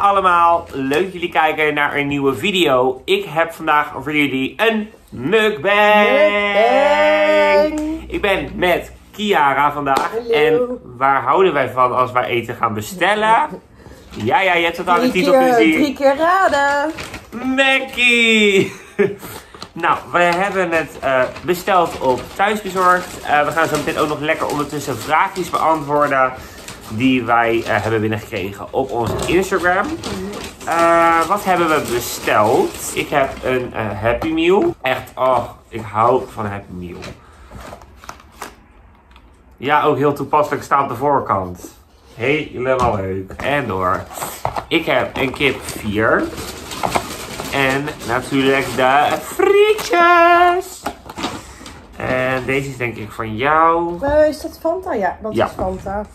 allemaal, leuk dat jullie kijken naar een nieuwe video. Ik heb vandaag voor jullie een mukbang. Ik ben met Kiara vandaag. Hallo. En waar houden wij van als wij eten gaan bestellen? Ja, je hebt het aan de titel kunnen zien. 3 keer raden. Mackie! Nou, we hebben het besteld op thuisbezorgd. We gaan zo meteen ook nog lekker ondertussen vraagjes beantwoorden die wij hebben binnengekregen op onze Instagram. Wat hebben we besteld? Ik heb een Happy Meal. Echt, oh, ik hou van Happy Meal. Ja, ook heel toepasselijk staat op de voorkant. Helemaal leuk. En door. Ik heb een kip 4. En natuurlijk de frietjes. En deze is denk ik van jou. Is dat Fanta? Ja, dat is Fanta.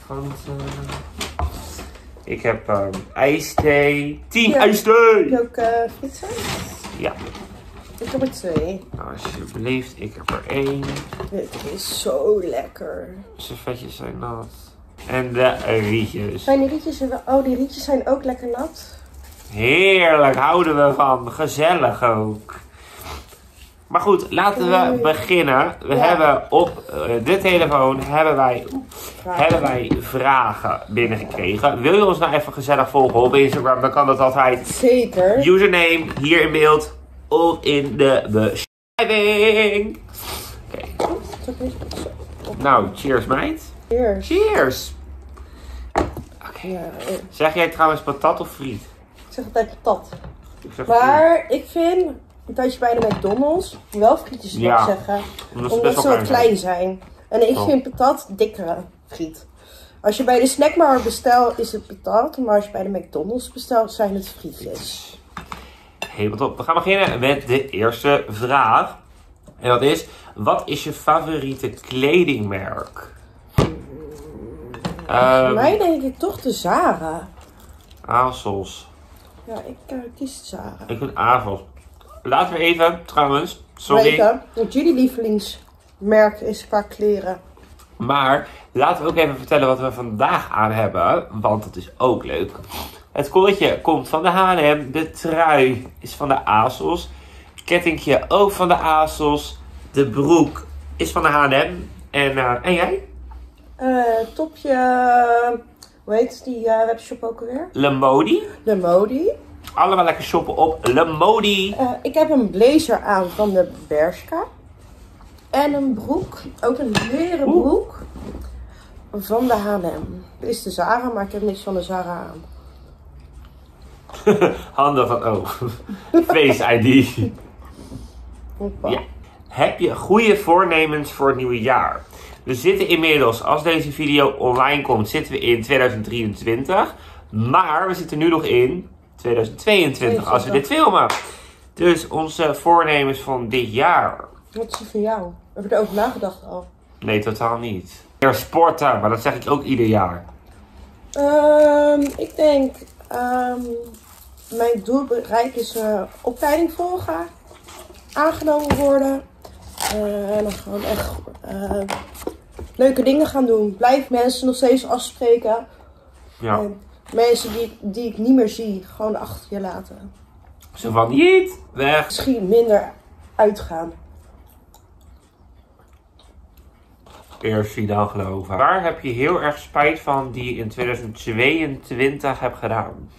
Ik heb ijsthee. 10 Ja. ijsthee. Heb je ook frieten? Ja. Ik heb er 2. Nou, alsjeblieft. Ik heb er 1. Dit is zo lekker. Servetjes zijn nat. En de rietjes. Zijn die rietjes, die rietjes zijn ook lekker nat. Heerlijk, houden we van. Gezellig ook. Maar goed, laten we beginnen. We hebben op de telefoon hebben wij vragen binnengekregen. Wil je ons nou even gezellig volgen op Instagram? Dan kan dat altijd. Zeker. Username hier in beeld of in de beschrijving. Oké. Nou, cheers meid. Cheers. Cheers. Oké. Ja, Zeg jij trouwens patat of friet? ik zeg altijd patat. Ik zeg Maar ik vind dat je bij de McDonald's wel frietjes mag zeggen. Omdat ze wat klein zijn. En ik vind patat dikkere friet. Als je bij de snackbar bestelt is het patat. Maar als je bij de McDonald's bestelt zijn het frietjes. Helemaal top. We gaan beginnen met de eerste vraag. En dat is, wat is je favoriete kledingmerk? Voor mij denk ik toch de Zara. ASOS. Ja, ik kies de Zara. Ik vind ASOS. Laten we even, trouwens, sorry. Weten, want jullie lievelingsmerk is qua kleren. Maar laten we ook even vertellen wat we vandaag aan hebben. Want dat is ook leuk. Het kolletje komt van de H&M. De trui is van de ASOS. Het kettingje ook van de ASOS. De broek is van de H&M. En jij? Topje, hoe heet die webshop ook alweer? Lemodi. Lemodi. Allemaal lekker shoppen op Lemodi. Ik heb een blazer aan van de Bershka. En een broek, ook een leren broek van de H&M. Dit is de Zara, maar ik heb niks van de Zara aan. Handen van, Face ID. Hoppa. Ja. Heb je goede voornemens voor het nieuwe jaar? We zitten inmiddels, als deze video online komt, zitten we in 2023. Maar we zitten nu nog in 2022 als we dit filmen. Dus onze voornemens van dit jaar. Wat is die van jou? Heb je erover nagedacht al? Nee, totaal niet. Meer sporten, maar dat zeg ik ook ieder jaar. Ik denk, mijn doel bereik is opleiding volgen, aangenomen worden. En dan gewoon echt leuke dingen gaan doen. Blijf mensen nog steeds afspreken. Ja. En mensen die ik niet meer zie, gewoon achter je laten. Zo van, niet, weg. Misschien minder uitgaan. Eerst zie dan geloven. Waar heb je heel erg spijt van die je in 2022 hebt gedaan?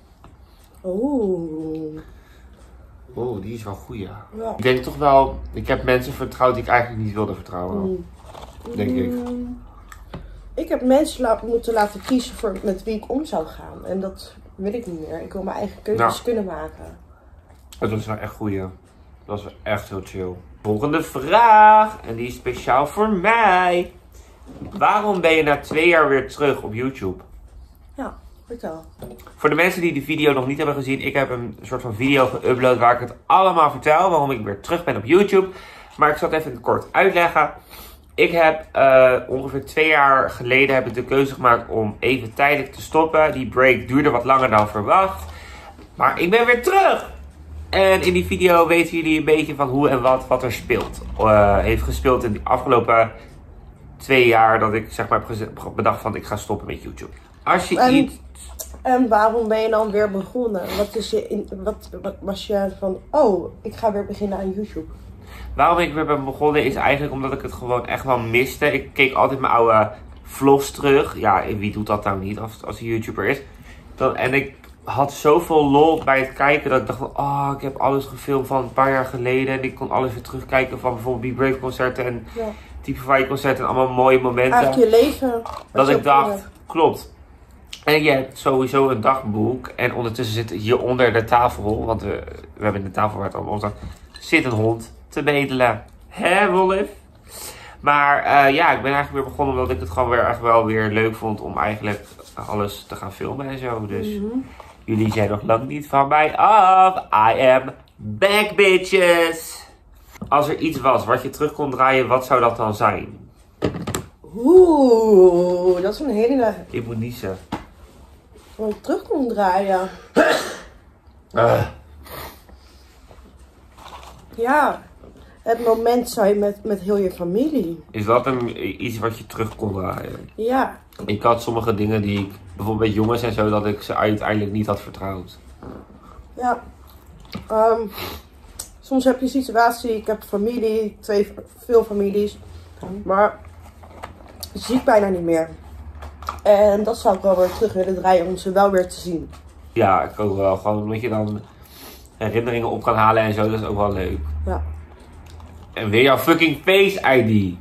Oeh, Die is wel goed, ja. ja. Ik denk toch wel, ik heb mensen vertrouwd die ik eigenlijk niet wilde vertrouwen. Denk ik. Ik heb mensen moeten laten kiezen voor met wie ik om zou gaan. En dat wil ik niet meer. Ik wil mijn eigen keuzes kunnen maken. Dat was wel echt goeie. Dat was wel echt heel chill. Volgende vraag. En die is speciaal voor mij. Waarom ben je na 2 jaar weer terug op YouTube? Ja, vertel. Voor de mensen die de video nog niet hebben gezien. Ik heb een soort van video geüpload waar ik het allemaal vertel. Waarom ik weer terug ben op YouTube. Maar ik zal het even kort uitleggen. Ik heb ongeveer 2 jaar geleden heb ik de keuze gemaakt om even tijdelijk te stoppen. Die break duurde wat langer dan verwacht. Maar ik ben weer terug. En in die video weten jullie een beetje van hoe en wat er speelt. Heeft gespeeld in de afgelopen 2 jaar dat ik zeg maar heb bedacht van ik ga stoppen met YouTube. Als je iets... En waarom ben je dan weer begonnen? Wat was je van, oh, ik ga weer beginnen aan YouTube? Waarom ik weer ben begonnen is eigenlijk omdat ik het gewoon echt wel miste. Ik keek altijd mijn oude vlogs terug. Ja, wie doet dat nou niet als hij YouTuber is? En ik had zoveel lol bij het kijken dat ik dacht van, oh, ik heb alles gefilmd van een paar jaar geleden. En ik kon alles weer terugkijken van bijvoorbeeld Be Brave concerten en Typify concerten en allemaal mooie momenten. Eigenlijk je leven. Dat ik dacht, klopt. En je hebt sowieso een dagboek. En ondertussen zit hier onder de tafel, want we hebben de tafel waar het allemaal op staat, zit een hond te bedelen. Hè, Wolf? Maar ja, ik ben eigenlijk weer begonnen omdat ik het gewoon weer echt wel weer leuk vond om eigenlijk alles te gaan filmen en zo. Dus jullie zijn nog lang niet van mij af. I am back, bitches. Als er iets was wat je terug kon draaien, wat zou dat dan zijn? Oeh, dat is een hele... Ik moet niezen. Wat ik terug kon draaien. Ja, het moment zijn met heel je familie. Is dat iets wat je terug kon draaien? Ja. Ik had sommige dingen die ik, bijvoorbeeld met jongens en zo, dat ik ze uiteindelijk niet had vertrouwd. Ja. Soms heb je een situatie, ik heb familie, veel families. Maar je ziet bijna niet meer. En dat zou ik wel weer terug willen draaien om ze wel weer te zien. Ja, ik ook wel. Gewoon omdat je dan herinneringen op kan halen en zo, dat is ook wel leuk. Ja. En weer jouw fucking Face ID.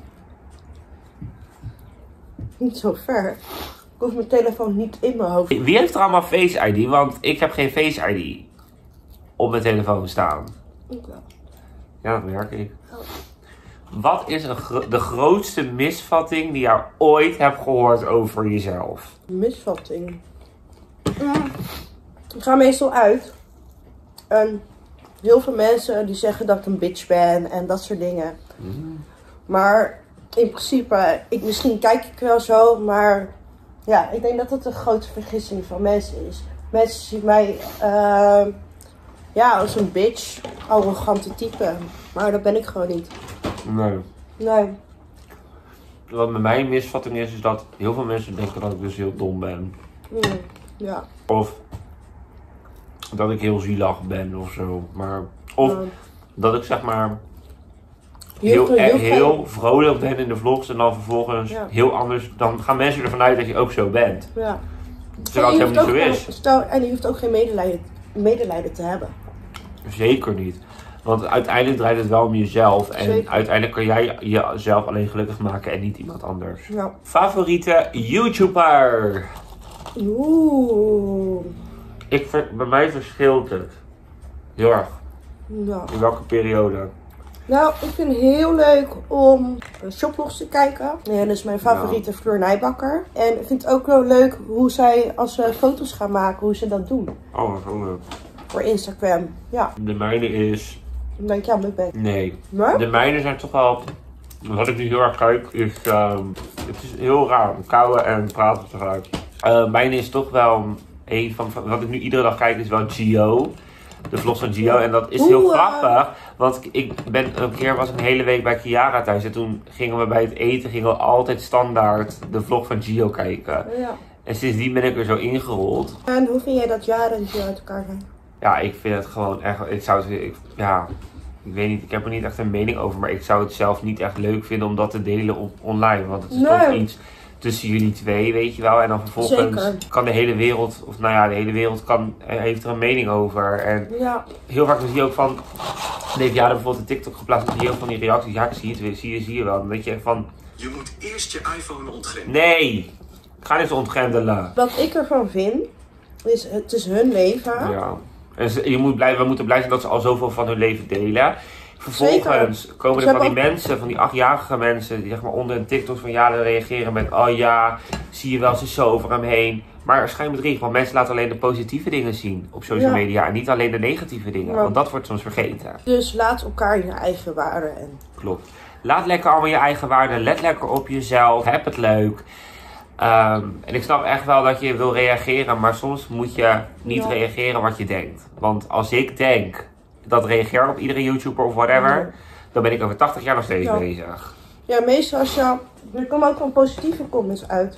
Niet zo ver. Ik hoef mijn telefoon niet in mijn hoofd. Wie heeft er allemaal Face ID? Want ik heb geen Face ID op mijn telefoon staan. Ik wel. Ja, dat merk ik. Wat is de grootste misvatting die je ooit hebt gehoord over jezelf? Misvatting? Ik ga meestal uit. En heel veel mensen die zeggen dat ik een bitch ben en dat soort dingen. Maar in principe, misschien kijk ik wel zo, maar ja, ik denk dat dat een grote vergissing van mensen is. Mensen zien mij als een bitch, arrogante type. Maar dat ben ik gewoon niet. Nee. Wat bij mij een misvatting is dat heel veel mensen denken dat ik dus heel dom ben. Ja. Of dat ik heel zielig ben of zo. Of dat ik zeg maar heel vrolijk ben in de vlogs en dan vervolgens heel anders. Dan gaan mensen ervan uit dat je ook zo bent. Ja. Terwijl het helemaal niet zo is. En je hoeft ook geen medelijden te hebben. Zeker niet. Want uiteindelijk draait het wel om jezelf. En uiteindelijk kan jij jezelf alleen gelukkig maken en niet iemand anders. Ja. Favoriete YouTuber? Oeh. Bij mij verschilt het. Heel erg. Ja. In welke periode? Nou, ik vind het heel leuk om shopvlogs te kijken. En dat is mijn favoriete Fleur Nijbakker. En ik vind het ook wel leuk hoe zij, als ze foto's gaan maken, hoe ze dat doen. Oh, dat is ook leuk. Voor Instagram, ja. De mijne is... Dan denk je aan Mukbang. Nee. Maar? De mijne zijn toch wel... Wat ik nu heel erg kijk is... het is heel raar. Kauwen en praten tegelijk. Mijne is toch wel... Een van wat ik nu iedere dag kijk is wel Gio. De vlogs van Gio. En dat is heel grappig. Want een keer was ik een hele week bij Kiara thuis. En toen gingen we bij het eten altijd standaard de vlog van Gio kijken. Ja. En sindsdien ben ik er zo ingerold. En hoe vind jij dat Jara en Gio uit elkaar gaan? Ja, ik vind het gewoon echt... Ik weet niet, ik heb er niet echt een mening over. Maar ik zou het zelf niet echt leuk vinden om dat te delen online. Want het is toch iets tussen jullie twee, weet je wel. En dan vervolgens kan de hele wereld... Of nou ja, de hele wereld heeft er een mening over. En heel vaak zie je ook van... Heeft Jara bijvoorbeeld een TikTok geplaatst. En zie je ook van die reacties. Ja, ik zie het weer, zie je wel. Dan weet je van... Je moet eerst je iPhone ontgrendelen. Nee! Ik ga niet ontgrendelen. Wat ik ervan vind, is het is hun leven. Ja. En we moeten blij zijn dat ze al zoveel van hun leven delen. Vervolgens komen er van die mensen, van die 8-jarige mensen, die zeg maar onder een TikTok van Jara reageren met, oh ja, zie je wel, ze is zo over hem heen. Maar schijnbaar bedrieg, want mensen laten alleen de positieve dingen zien op social media en niet alleen de negatieve dingen, want dat wordt soms vergeten. Dus laat elkaar in je eigen waarde en... Klopt. Laat lekker allemaal je eigen waarde, let lekker op jezelf, heb het leuk. En ik snap echt wel dat je wil reageren, maar soms moet je niet reageren wat je denkt. Want als ik denk dat reageer op iedere YouTuber of whatever, dan ben ik over 80 jaar nog steeds bezig. Ja, meestal er komen ook wel positieve comments uit.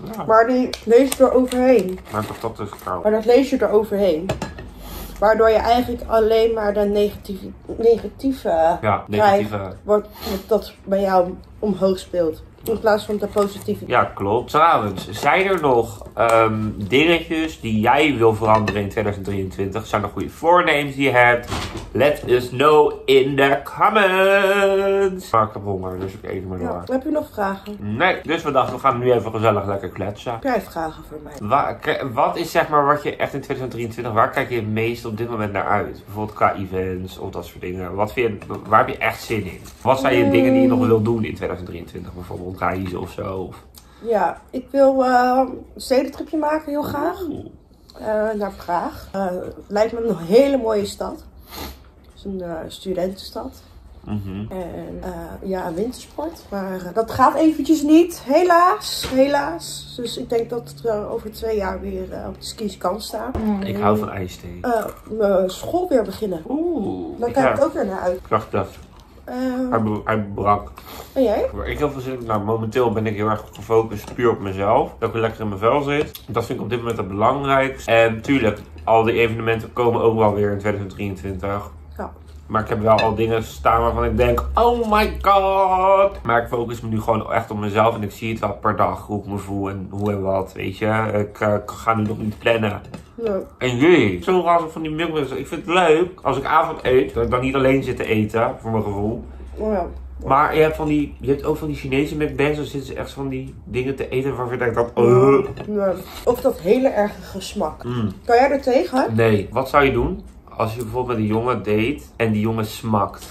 Ja. Maar die lees je er overheen. Maar patat is koud. Maar dat lees je er overheen. Waardoor je eigenlijk alleen maar de negatieve krijgt, wordt dat bij jou omhoog speelt. In plaats van de positieve. Ja, klopt. Trouwens, zijn er nog dingetjes die jij wil veranderen in 2023? Zijn er goede voornemens die je hebt? Let us know in the comments. Maar ik heb honger, dus ik eet maar door. Ja, heb je nog vragen? Nee, dus we dachten we gaan nu even gezellig lekker kletsen. Heb jij vragen voor mij? Wat is zeg maar wat je echt in 2023, waar kijk je het meest op dit moment naar uit? Bijvoorbeeld qua events of dat soort dingen. Waar heb je echt zin in? Wat zijn je dingen die je nog wil doen in 2023? Bijvoorbeeld reizen of zo? Ja, ik wil een stedentripje maken heel graag. Naar Praag. Lijkt me een hele mooie stad. Het is een studentenstad. En een wintersport. Maar dat gaat eventjes niet. Helaas. Dus ik denk dat het over 2 jaar weer op de skis kan staan. Ik hou van ijsthee. Mijn school weer beginnen. Daar kijk ik ook weer naar uit. Ik dacht dat. Hij brak. En jij? Waar ik heel veel zin in. Nou, momenteel ben ik heel erg gefocust puur op mezelf. Dat ik weer lekker in mijn vel zit. Dat vind ik op dit moment het belangrijkste. En natuurlijk, al die evenementen komen ook wel weer in 2023. Ja. Maar ik heb wel al dingen staan waarvan ik denk, oh my god. Maar ik focus me nu gewoon echt op mezelf. En ik zie het wel per dag hoe ik me voel en hoe en wat, weet je. Ik ga nu nog niet plannen. Ja. En jee, zo razend van die milkbars. Ik vind het leuk als ik avond eet, dat ik dan niet alleen zit te eten, voor mijn gevoel. Oh ja. Maar je hebt ook van die Chinese McDonald's, dan zitten ze echt van die dingen te eten waarvan je denkt dat... Ja. Of dat hele erge gesmak. Kan jij er tegen? Nee. Wat zou je doen als je bijvoorbeeld met een jongen date en die jongen smakt?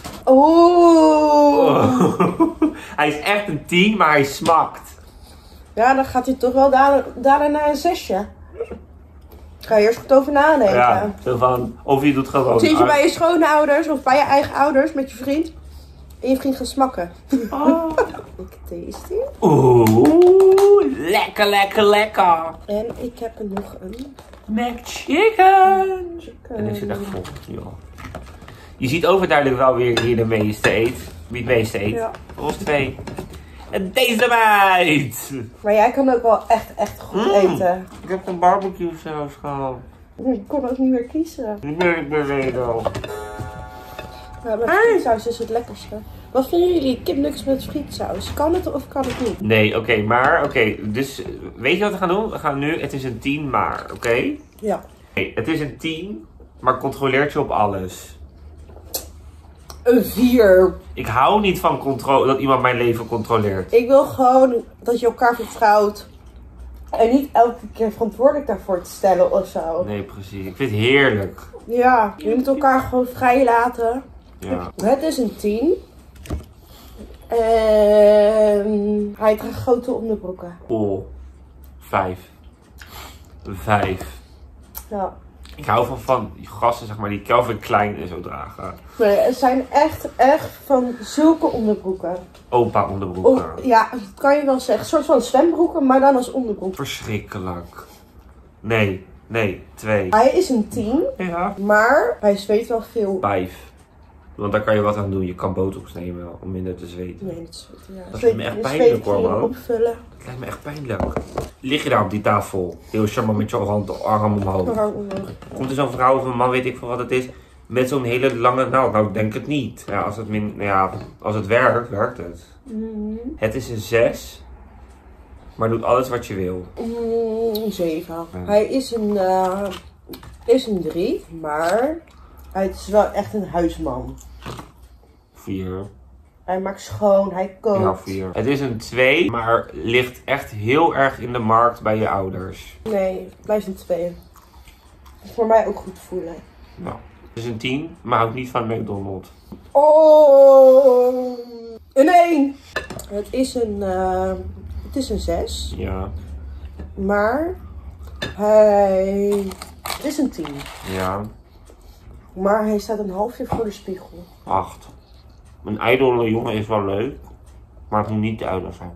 Hij is echt een 10, maar hij smakt. Ja, dan gaat hij toch wel daarna naar een 6. Ga je eerst goed over nadenken. Ja, zo van, of je doet gewoon... Zit je bij je schoonouders of bij je eigen ouders met je vriend? En je vriend gaat smakken. Tasty. Oeh, lekker. En ik heb er nog een... McChicken. En ik zit echt vol. Ja. Je ziet overduidelijk wel weer wie de meeste eet. Wie het meeste eet. Ja. Ons 2. En deze meid. Maar jij kan ook wel echt goed eten. Ik heb een barbecue saus gehad. Ik kon ook niet meer kiezen. Nee, ik ben redel. Ja, met frietsaus is het lekkerste. Wat vinden jullie kipnuggets met frietsaus? Kan het of kan het niet? Nee, oké, dus weet je wat we gaan doen? We gaan nu, het is een 10 maar, oké? Ja. Nee, het is een 10, maar controleert je op alles. Een 4. Ik hou niet van dat iemand mijn leven controleert. Ik wil gewoon dat je elkaar vertrouwt. En niet elke keer verantwoordelijk daarvoor te stellen of zo. Nee, precies. Ik vind het heerlijk. Ja, je moet elkaar gewoon vrij laten. Ja. Het is een 10. En hij draagt grote onderbroeken. Oh, 5. Ja. Ik hou van die gasten, zeg maar, die Calvin Klein en zo dragen. Nee, het zijn echt van zulke onderbroeken. Opa onderbroeken. Ja, dat kan je wel zeggen. Een soort van zwembroeken, maar dan als onderbroek. Verschrikkelijk. Nee, 2. Hij is een 10, Ja. maar hij zweet wel veel. 5. Want daar kan je wat aan doen. Je kan botox nemen om minder te zweten. Nee, dat zweet, ja. Dat lijkt me echt pijnlijk hoor, man. Opvullen. Dat lijkt me echt pijnlijk. Lig je daar op die tafel, heel charmant met je arm omhoog. Komt er zo'n vrouw of een man, weet ik veel wat het is, met zo'n hele lange naald? Nou, ik denk het niet. Ja, als het werkt, werkt het. Het is een 6, maar doet alles wat je wil. 7. Hij is een 3, maar hij is wel echt een huisman. 4. Hij maakt schoon, hij kookt. Ja, 4. Het is een 2, maar ligt echt heel erg in de markt bij je ouders. Nee, het blijft een 2. Voor mij ook goed voelen. Nou, het is een 10, maar houdt niet van McDonald's. Oh, een 1. Het is een 6. Ja. Maar het is een 10. Ja. Maar hij staat een halfje voor de spiegel. 8. Een ijdele jongen is wel leuk, maar het moet niet te ijdel zijn.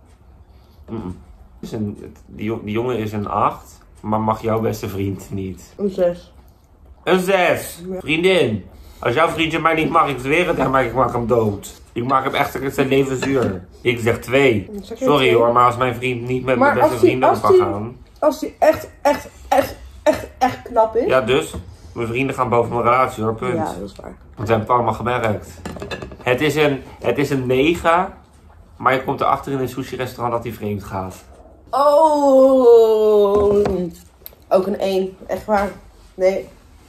Die jongen is een 8, maar mag jouw beste vriend niet. Een 6. Een 6! Vriendin! Als jouw vriendje mij niet mag, ik zweer het hem, maar ik mag hem dood. Ik maak hem echt, het zijn even zuur. Ik zeg 2. Sorry hoor, maar als mijn vriend niet met mijn beste vrienden op kan gaan. Als hij echt knap is. Ja, dus. Mijn vrienden gaan boven mijn relatie hoor, punt. Ja, dat is waar. Want we hebben het allemaal gemerkt. Het is een 9, maar je komt erachter in een sushi restaurant dat hij vreemd gaat. Oh, ook een 1. Echt waar. Nee.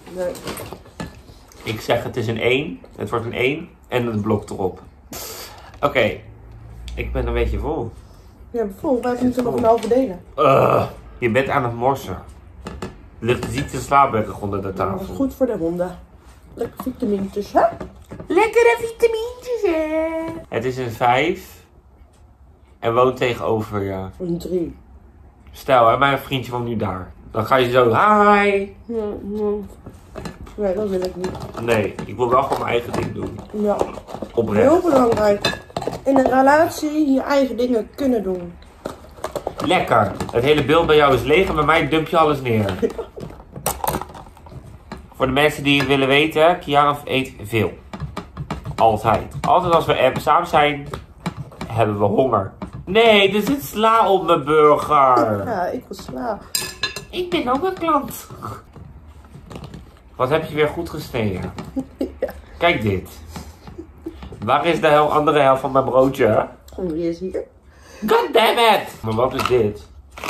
Ik zeg het is een 1. Het wordt een 1 en een blok erop. Oké. Ik ben een beetje vol. Ja, vol. Wij moeten nog een halve delen. Je bent aan het morsen. Er ligt ziekte slaapwerk onder de tafel. Dat is goed voor de honden. Lekker vitamintjes, hè? Lekkere vitamintjes, hè? Het is een 5. En woont tegenover je. Een 3. Stel, hè, mijn vriendje woont nu daar. Dan ga je zo, hi. Nee, dat wil ik niet. Nee, ik wil wel gewoon mijn eigen ding doen. Ja. Oprecht. Heel belangrijk. In een relatie je eigen dingen kunnen doen. Lekker. Het hele beeld bij jou is leeg en bij mij dump je alles neer. Voor de mensen die het willen weten, Kiara eet veel. Altijd. Altijd als we samen zijn, hebben we honger. Nee, er zit sla op mijn burger. Ja, ik wil sla. Ik ben ook een klant. Wat heb je weer goed gesneden? Ja. Kijk dit. Waar is de andere helft van mijn broodje? Die is hier. God damn it! Maar wat is dit?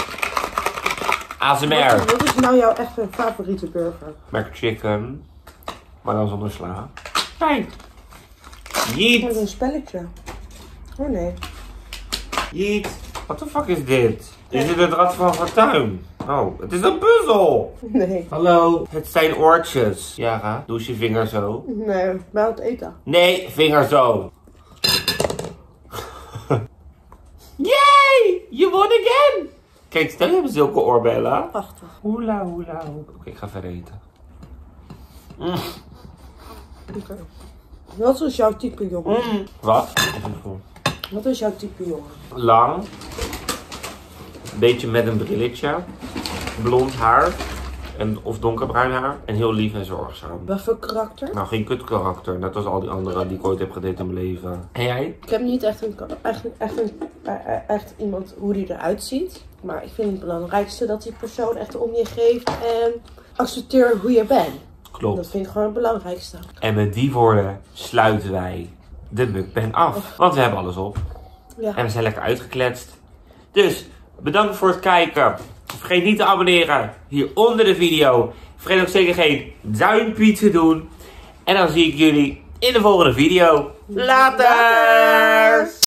ASMR. Wat is nou jouw echte favoriete burger? McChicken. Maar dan zonder sla. Fijn. Dat is Yeet. een spelletje. Oh nee. Yeet. What the fuck is dit? Is dit het Rad van Fortuin? Oh, het is een puzzel. Nee. Hallo. Het zijn oortjes. Jara, doe eens je vinger zo. Nee, bij het eten. Nee, vinger zo. Yay! You won again! Kijk, stel je hebt zulke oorbellen. Prachtig. Hoela, hoela. Oké, ik ga verder eten. Oké. Wat is jouw type jongen? Wat? Wat is jouw type jongen? Lang. Beetje met een brilletje. Blond haar. Of donkerbruin haar. En heel lief en zorgzaam. Wat voor karakter? Nou, geen kut karakter. Net als al die anderen die ik ooit heb gedate in mijn leven. En jij? Ik heb niet echt iemand hoe die eruit ziet. Maar ik vind het belangrijkste dat die persoon echt om je geeft en accepteer hoe je bent. Klopt. Dat vind ik gewoon het belangrijkste. En met die woorden sluiten wij de mukbang af. Want we hebben alles op. Ja. En we zijn lekker uitgekletst. Dus, bedankt voor het kijken. Vergeet niet te abonneren hier onder de video. Vergeet ook zeker geen duimpje te doen. En dan zie ik jullie in de volgende video. Later!